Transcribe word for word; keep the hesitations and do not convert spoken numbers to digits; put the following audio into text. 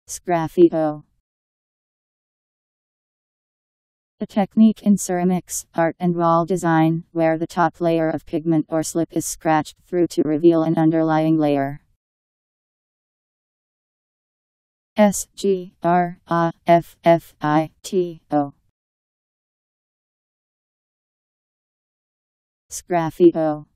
Sgraffito. A technique in ceramics, art and wall design, where the top layer of pigment or slip is scratched through to reveal an underlying layer. S G R A F F I T O. Sgraffito.